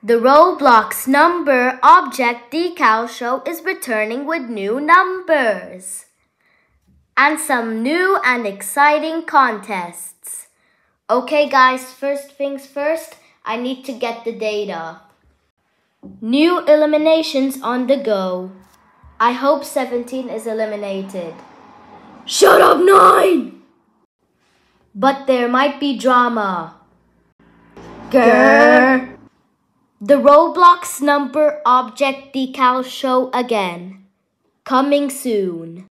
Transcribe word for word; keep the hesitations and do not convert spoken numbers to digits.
The Roblox number object decal show is returning with new numbers and some new and exciting contests. Okay guys, first things first, I need to get the data. New eliminations on the go. I hope seventeen is eliminated. Shut up, nine! But there might be drama. Grrr. The Roblox number object decal show again. Coming soon.